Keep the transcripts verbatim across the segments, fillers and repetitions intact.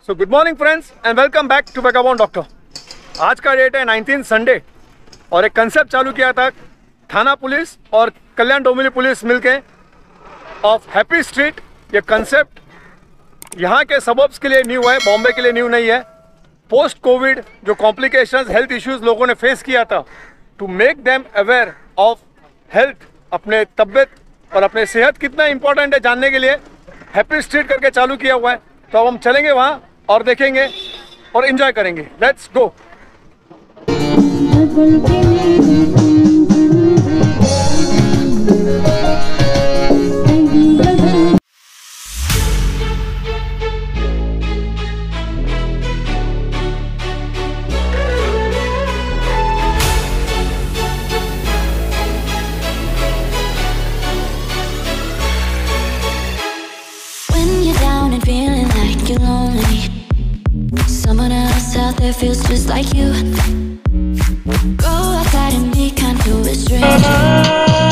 So good morning friends and welcome back to vagabond doctor. आज का date है nineteen Sunday और एक कंसेप्ट चालू किया था थाना पुलिस और कल्याण डोंबिवली पुलिस मिलके ऑफ हैप्पी स्ट्रीट। ये कंसेप्ट यहाँ के सबब्स के लिए न्यू है, बॉम्बे के लिए न्यू नहीं है। पोस्ट कोविड जो कॉम्प्लिकेशंस हेल्थ इश्यूज लोगों ने फेस किया था, to make them aware of health, अपने तबीयत और अपने सेहत कितना इंपॉर्टेंट है जानने के लिए हैप्पी स्ट्रीट करके चालू किया हुआ है। तो अब हम चलेंगे वहाँ और देखेंगे और एंजॉय करेंगे। Let's go. Someone else out there feels just like you. Go outside and be kind to a stranger.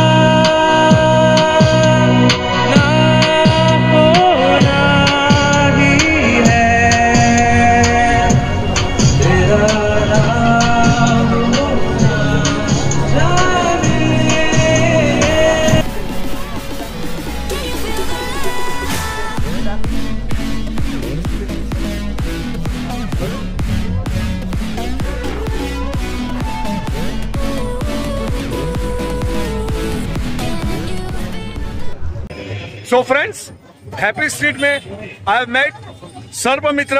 So friends, happy street में आई हैव मेट सर्प मित्र।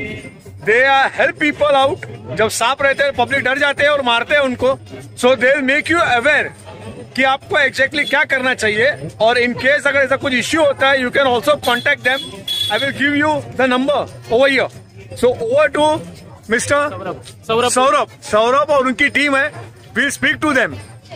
They are help people out. जब सांप रहते हैं public डर जाते हैं और मारते हैं उनको। So they will make you aware कि आपको एग्जैक्टली क्या करना चाहिए, और इन केस अगर ऐसा कुछ इश्यू होता है you can also contact them. I will give you the number over here. So over to mister Saurabh Saurabh Saurabh और उनकी टीम है। Will speak to them.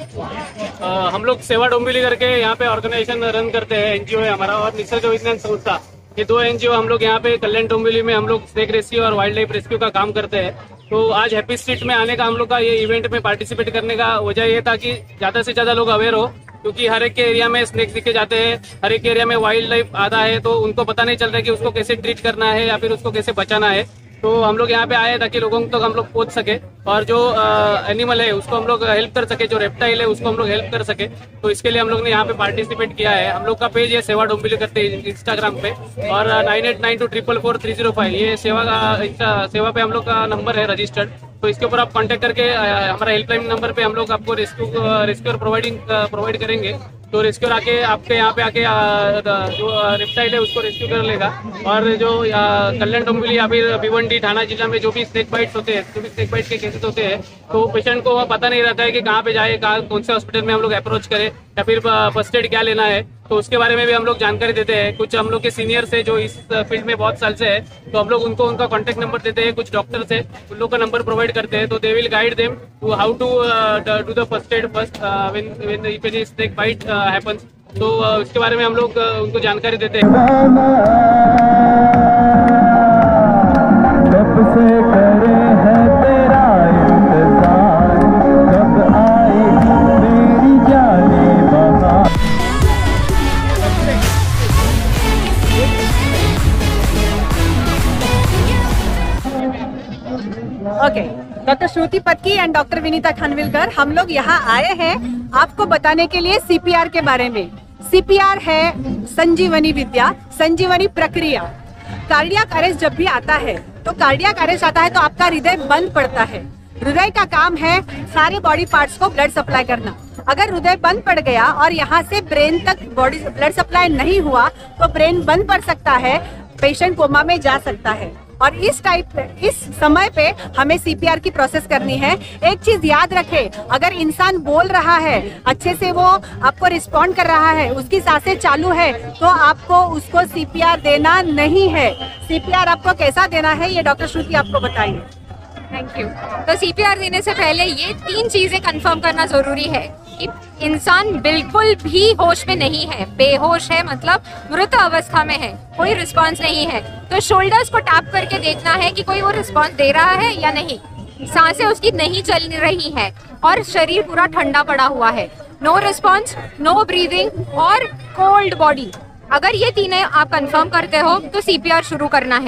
Uh, हम लोग सेवा डोंबिवली करके यहाँ पे ऑर्गेनाइजेशन रन करते हैं। एनजीओ है हमारा और निसर्ग विज्ञान संस्था। ये दो एनजीओ हम लोग यहाँ पे कल्याण डोंबिवली में हम लोग स्नेक रेस्क्यू और वाइल्ड लाइफ रेस्क्यू का काम करते हैं। तो आज हैप्पी स्ट्रीट में आने का हम लोग का ये इवेंट में पार्टिसिपेट करने का वजह ये था कि ज्यादा से ज्यादा लोग अवेयर हो, क्योंकि हर एक के एरिया में स्नेक्स दिखे जाते हैं, हर एक एरिया में वाइल्ड लाइफ आता है, तो उनको पता नहीं चल रहा है कि उसको कैसे ट्रीट करना है या फिर उसको कैसे बचाना है। तो हम लोग यहाँ पे आए ताकि लोगों तक तो हम लोग पहुंच सके और जो एनिमल है उसको हम लोग हेल्प कर सके, जो रेप्टाइल है उसको हम लोग हेल्प कर सके। तो इसके लिए हम लोग ने यहाँ पे पार्टिसिपेट किया है। हम लोग का पेज है सेवा डोंबिवली करते हैं इंस्टाग्राम पे, और nine eight nine two triple four three zero five ये सेवा का सेवा पे हम लोग का नंबर है रजिस्टर्ड। तो इसके ऊपर आप कांटेक्ट करके हमारा हेल्पलाइन नंबर पे हम लोग आपको रेस्क्यू रेस्क्यूर प्रोवाइडिंग प्रोवाइड करेंगे। तो रेस्क्यूर आके आपके यहाँ पे आके जो रेप्टाइल है उसको रेस्क्यू कर लेगा। और जो कल्याण डोंबिवली या फिर भिवंडी थाना जिला में जो भी स्नेक बाइट्स होते हैं, जो भी स्नेक बाइट के केसेस होते हैं, तो पेशेंट को पता नहीं रहता है कि कहाँ पे जाए, कहाँ कौन से हॉस्पिटल में हम लोग अप्रोच करें या फिर फर्स्ट एड क्या लेना है। तो उसके बारे में भी हम लोग जानकारी देते हैं। कुछ हम लोग के सीनियर्स है जो इस फील्ड में बहुत साल से है, तो हम लोग उनको उनका कॉन्टेक्ट नंबर देते हैं। कुछ डॉक्टर्स है उन लोग का नंबर प्रोवाइड करते हैं। तो they will guide them to how to do the first aid first when when if any snake bite happens. तो uh, उसके बारे में हम लोग uh, उनको जानकारी देते हैं। Okay, doctor Shruti Patki and doctor Vinita Khanvilkar, हम लोग यहाँ आए हैं आपको बताने के लिए सीपीआर के बारे में। सीपीआर है संजीवनी विद्या, संजीवनी प्रक्रिया। कार्डियक अरेस्ट जब भी आता है तो कार्डियक अरेस्ट आता है तो आपका हृदय बंद पड़ता है। हृदय का काम है सारे बॉडी पार्ट्स को ब्लड सप्लाई करना। अगर हृदय बंद पड़ गया और यहाँ से ब्रेन तक बॉडी ब्लड सप्लाई नहीं हुआ तो ब्रेन बंद पड़ सकता है, पेशेंट कोमा में जा सकता है। और इस टाइप इस समय पे हमें सीपीआर की प्रोसेस करनी है। एक चीज याद रखें, अगर इंसान बोल रहा है, अच्छे से वो आपको रिस्पॉन्ड कर रहा है, उसकी सांसें चालू है, तो आपको उसको सीपीआर देना नहीं है। सीपीआर आपको कैसा देना है ये डॉक्टर श्रुति आपको बताएंगे। Thank you. तो सीपीआर देने से पहले ये तीन चीजें कंफर्म करना जरूरी है कि इंसान बिल्कुल भी होश में नहीं है, बेहोश है, मतलब मृत अवस्था में है, कोई रिस्पांस नहीं है। तो शोल्डर्स को टैप करके देखना है कि कोई वो रिस्पांस दे रहा है या नहीं। सांसें उसकी नहीं चल रही है और शरीर पूरा ठंडा पड़ा हुआ है, नो रिस्पांस, नो ब्रीदिंग और कोल्ड बॉडी। अगर ये तीनों आप कंफर्म करते हो तो सीपीआर शुरू करना है।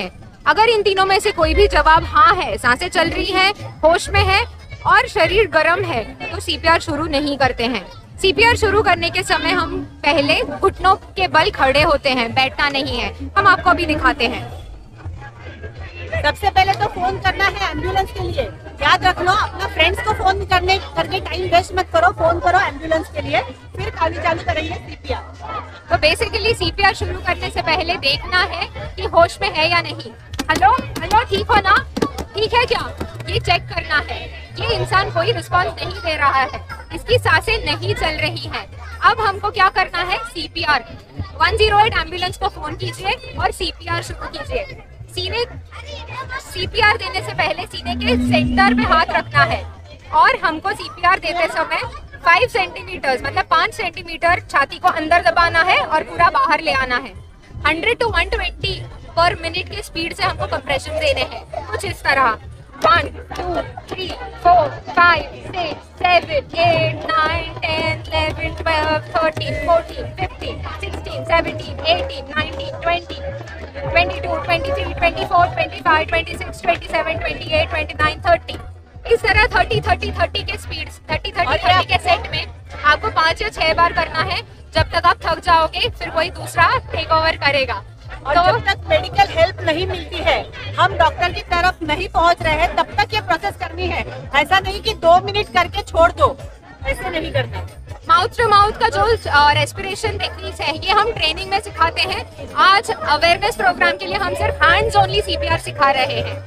अगर इन तीनों में से कोई भी जवाब हाँ है, सांसें चल रही हैं, होश में है और शरीर गर्म है, तो सीपीआर शुरू नहीं करते हैं। सीपीआर शुरू करने के समय हम पहले घुटनों के बल खड़े होते हैं, बैठना नहीं है। हम आपको अभी दिखाते हैं। सबसे पहले तो फोन करना है एम्बुलेंस के लिए। याद रख लो, अपना फ्रेंड्स को फोन करने करके टाइम वेस्ट मत करो, फोन करो एम्बुलेंस के लिए, फिर खाली चालू करेंगे सीपीआर। तो बेसिकली सीपीआर शुरू करने से पहले देखना है कि होश में है या नहीं। हेलो हेलो, ठीक हो ना? ठीक है क्या? ये चेक करना है। ये इंसान कोई रिस्पॉन्स नहीं दे रहा है, इसकी सांसें नहीं चल रही हैं। अब हमको क्या करना है? CPR one zero eight ambulance को फोन कीजिए और सीपीआर शुरू कीजिए। सीने सीपीआर देने से पहले सीने के सेंटर पे हाथ रखना है और हमको सीपीआर देते समय फाइव सेंटीमीटर मतलब पाँच सेंटीमीटर छाती को अंदर दबाना है और पूरा बाहर ले आना है। Hundred to one twenty per minute की स्पीड से हमको कंप्रेशन देने हैं, कुछ इस तरह। One two three four five six seven eight nine ten eleven twelve thirteen fourteen fifteen sixteen seventeen eighteen nineteen twenty twenty two twenty three twenty four twenty five twenty six twenty seven twenty eight twenty nine thirty. इस तरह thirty thirty thirty के speed thirty thirty thirty के set में आपको पाँच या छह बार करना है। जब तक आप थक जाओगे फिर कोई दूसरा टेक ओवर करेगा। और तो जब तक मेडिकल हेल्प नहीं मिलती है, हम डॉक्टर की तरफ नहीं पहुंच रहे हैं, तब तक ये प्रोसेस करनी है। ऐसा नहीं कि दो मिनट करके छोड़ दो, ऐसे नहीं करना। माउथ टू माउथ का जो रेस्पिरेशन टेक्निक्स है ये हम ट्रेनिंग में सिखाते हैं। आज अवेयरनेस प्रोग्राम के लिए हम सिर्फ हैंड्स ओनली सीपीआर सिखा रहे हैं।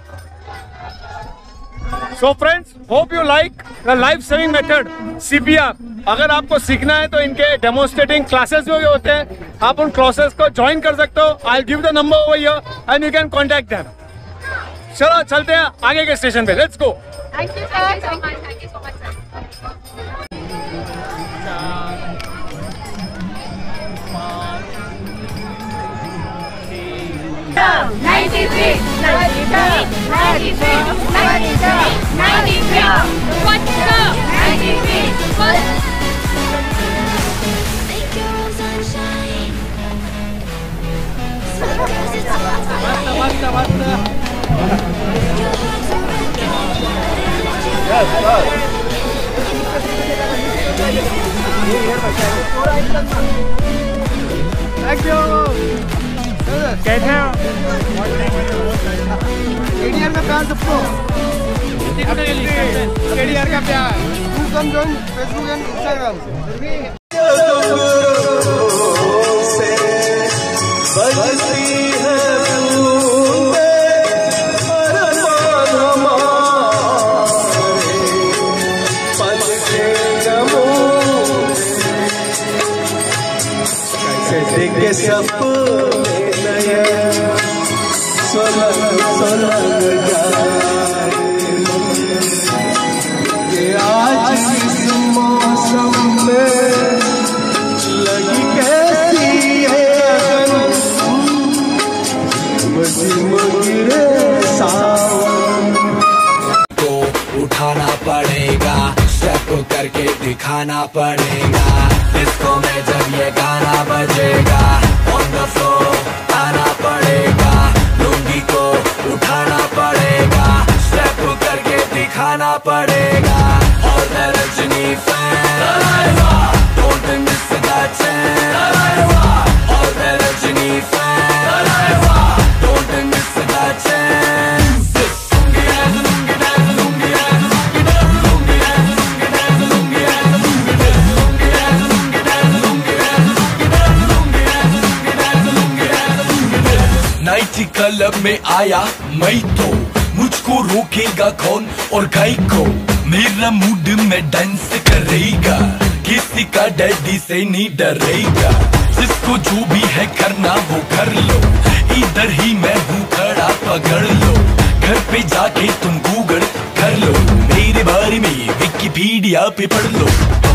So friends, hope you like the life saving method CPR. अगर आपको सीखना है तो इनके डेमोन्स्ट्रेटिंग क्लासेस जो होते हैं, आप उन क्लासेस को ज्वाइन कर सकते हो। I give the number over here and you can contact them. चलो चलते हैं आगे के स्टेशन पे, let's go. Thank you sir, so much, thank you so much sir. ninety-three, ninety-three, ninety-three, ninety-three, ninety-three, what's up? ninety-three, what's Make your own sunshine. Sometimes it's all time. बasta बasta Your heart's a wreck. Yes, thank you. कैसे हो? KDR का प्यार सबको, KDR का प्यार। Come join Facebook and Instagram के सपने नए सोलंग सोलंग जाए ये आज इस मौसम में लगी कैसी है अगन मुझे मुझे सावन को उठाना पड़ेगा, स्टेप करके दिखाना पड़ेगा। डिस्को में जब ये गाना बजेगा, ऑन द फ्लोर आना पड़ेगा, लुंगी को उठाना पड़ेगा, स्टेप करके दिखाना पड़ेगा। और the Rajni fan, don't miss that chance. और the Rajni fan, don't miss that chance. Nighty club में आया मैं तो, मुझको रोकेगा कौन और गाय को। मेरा मूड में डांस करेगा, किसी का डैडी से नहीं डरेगा। जिसको जो भी है करना वो कर लो, इधर ही मैं हूँ खड़ा पकड़ लो। घर पे जाके तुम गूगल कर लो, मेरे बारे में विकिपीडिया पे पढ़ लो।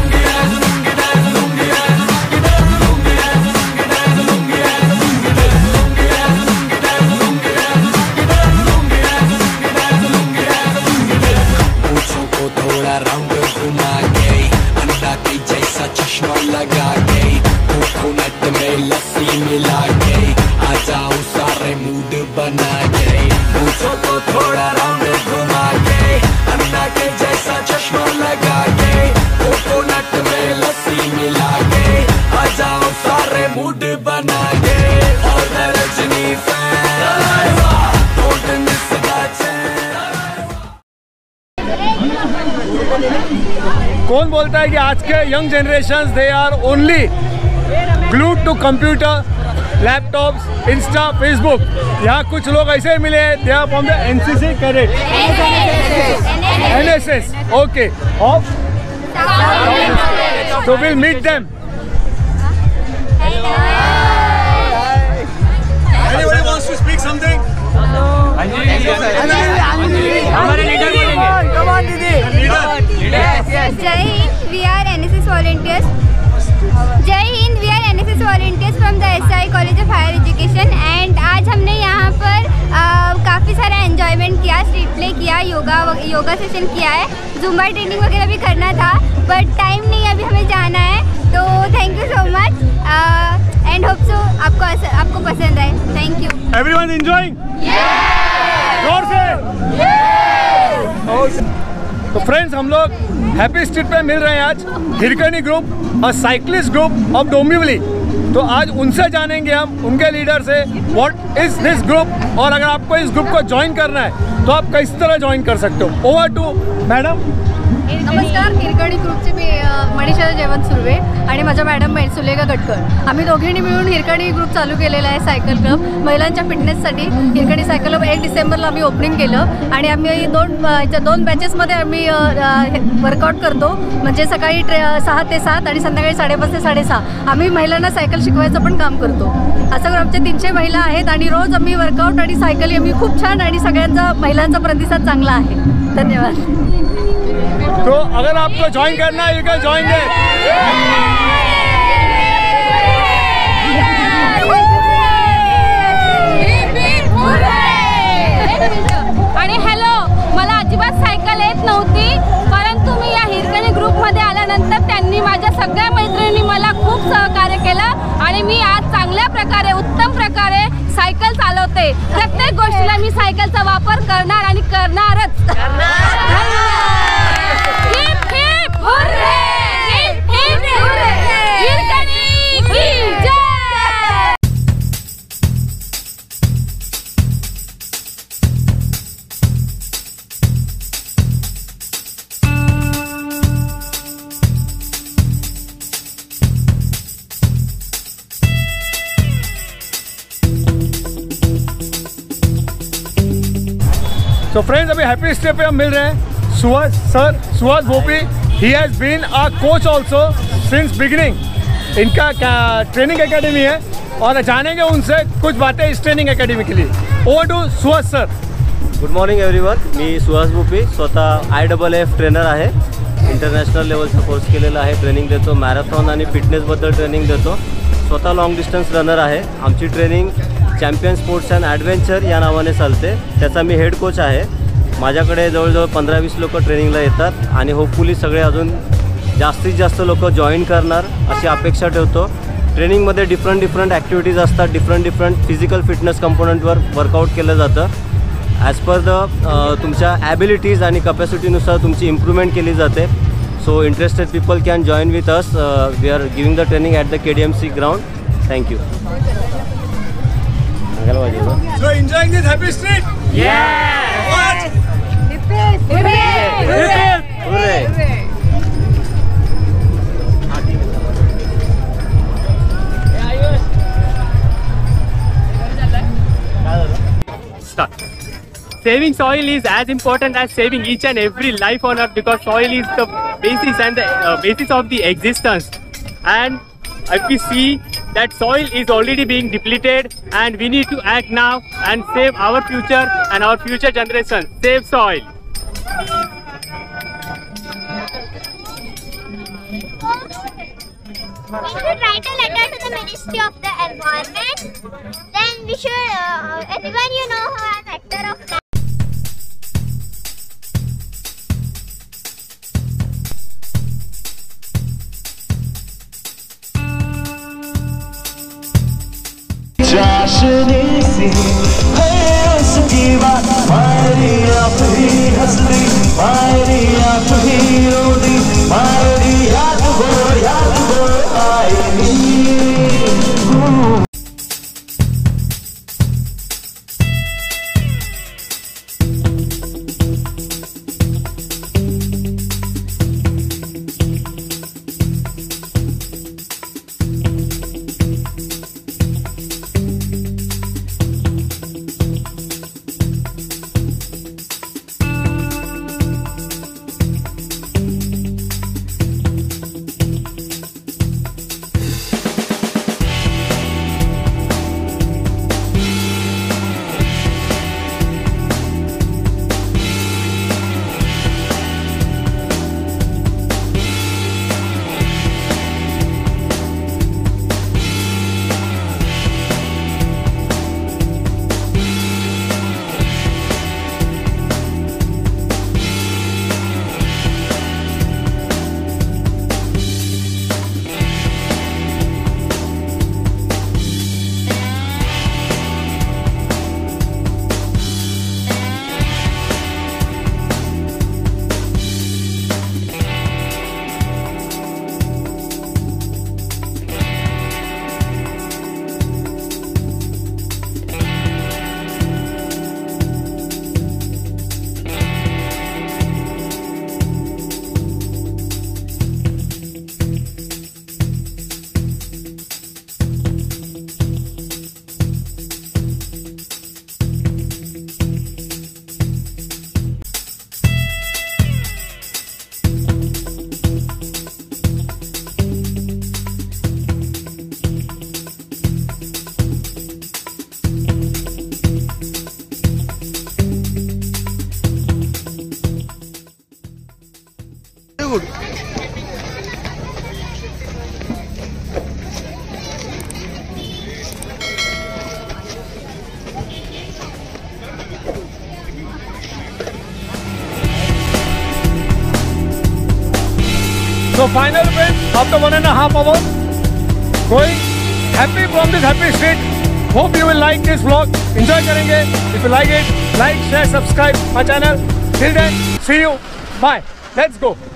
राउंड घुमा के, अंडा के जैसा चश्मा लगा के, कोकोनट में लस्सी मिला के, आ जाओ सारा सारे मूड बना के, पूछो तो थोड़ा राउंड घुमा के, अन्ना के जैसा चश्मा लगा के, कोकोनट में लस्सी मिला के, आ जाओ सारे मूड बना के, और मैं Rajni fan, don't miss that chance। कौन बोलता है कि आज के young generation they are only glued to computer, laptops, Insta, Facebook. यहाँ कुछ लोग ऐसे मिले हैं, they are from the NCC cadet, NSS, okay, off, so we'll meet them. Anybody wants to speak something? हमारे लीडर बोलेंगे। Come on दीदी। Leader. जय हिंद, we are N S S volunteers. जय हिंद, we are N S S volunteers from the S I College of Higher Education and आज हमने यहाँ पर काफ़ी सारा एंजॉयमेंट किया, स्ट्रीट प्ले किया, योगा योगा सेशन किया है, जुम्बा ट्रेनिंग वगैरह भी करना था बट टाइम नहीं, अभी हमें जाना है, तो thank you so much and hope so आपको आपको पसंद आए। Thank you. Everyone enjoying? जोर से। तो फ्रेंड्स, हम लोग हैप्पी स्ट्रीट पे मिल रहे हैं आज, हिरकनी ग्रुप और साइक्लिस्ट ग्रुप ऑफ डोंबिवली। तो आज उनसे जानेंगे हम, उनके लीडर से, व्हाट इज दिस ग्रुप, और अगर आपको इस ग्रुप को ज्वाइन करना है तो आप किस तरह ज्वाइन कर सकते हो। Over to madam. नमस्कार, हिरकणी ग्रुपचे मी मनीषा जयवंत सुर्वे आणि माझ्या मॅडम सुलेखा गटकर, आम्ही दोघींनी मिळून हिरकणी ग्रुप चालू केलेला आहे, सायकल क्लब महिलांच्या फिटनेससाठी। हिरकणी सायकल क्लब एक डिसेंबरला आम्ही ओपनिंग केलं आणि आम्ही दोन दोन बॅचेसमध्ये आम्ही वर्कआउट करतो, म्हणजे सकाळी ट्रे सहा ते सात आणि संध्याकाळी साडेपाच ते साडेसहा आम्ही महिलांना सायकल शिकवायचं पण काम करतो। असं करून आमचे तीनशे महिला आहेत आणि रोज आम्ही वर्कआउट आणि सायकल आम्ही खूप छान आणि सगळ्यांचा महिलांचा प्रतिसाद चांगला आहे। धन्यवाद। तो अगर आपको ज्वाइन करना है, यू कैन ज्वाइन देयर। आणि हॅलो, मला अजिबात सायकल येत नव्हती, परंतु मी या हिरकणी ग्रुपमध्ये आल्यानंतर त्यांनी माझ्या सगळ्या मैत्रिणींनी मला खूप सहकार्य केलं आणि मी आज चांगल्या प्रकारे, उत्तम प्रकारे सायकल चालवते। प्रत्येक गोष्टीला मी सायकलचा वापर करणार आणि करणारच। तो फ्रेंड्स, अभी हैप्पी स्टेप पे हम मिल रहे हैं Suhas sir, Suhas Bhopi. He has been our coach also since beginning. इनका ट्रेनिंग एकेडमी है और जानेंगे उनसे कुछ बातें इस ट्रेनिंग एकेडमी के लिए। Over to Suhas sir. Good morning everyone, मी सुहास भोपी, स्वतः आय डबल एफ ट्रेनर आहे, इंटरनॅशनल लेवलचा कोर्स केलेला आहे, ट्रेनिंग देतो, मॅरेथॉन आणि फिटनेसबद्दल ट्रेनिंग देतो, स्वतः लॉंग डिस्टन्स रनर आहे। आमची training champion sports and adventure या नावाने चालते, त्याचा मी हेड कोच आहे। माझ्याकडे जवळजवळ पंधरा वीस लोक ट्रेनिंगला येतात आणि होपफुली सगळे अजून जास्तीत जास्त लोक जॉईन करणार अशी अपेक्षा ठेवतो। ट्रेनिंगमध्ये डिफरंट डिफरंट ॲक्टिव्हिटीज असतात, डिफरंट डिफरंट फिजिकल फिटनेस कंपोनंटवर वर्कआउट केलं जातं। ॲज पर द तुमच्या ॲबिलिटीज आणि कपॅसिटीनुसार तुमची इम्प्रूव्हमेंट केली जाते। So interested people can join with us, we are giving the training at the K D M C ground. Thank you. So enjoying this happy street? Yeah! What? Hooray! Hooray! Start. Saving soil is as important as saving each and every life on earth, because soil is the basis and the uh, basis of the existence. And if we see that soil is already being depleted, and we need to act now and save our future and our future generations. Save soil. We should write a letter to the Ministry of the Environment. Then we should, uh, everyone you know who are an actor of that. चाशनी सी है उसकी बात मायरी आप ही हंस दी मायरी आप ही रो दी मायरी याद वो याद वो आएगी। So final win after one and a half hours. Going happy from this happy street. Hope you will like this vlog. Enjoy करेंगे. If you like it, like, share, subscribe my channel. Till then, see you. Bye. Let's go.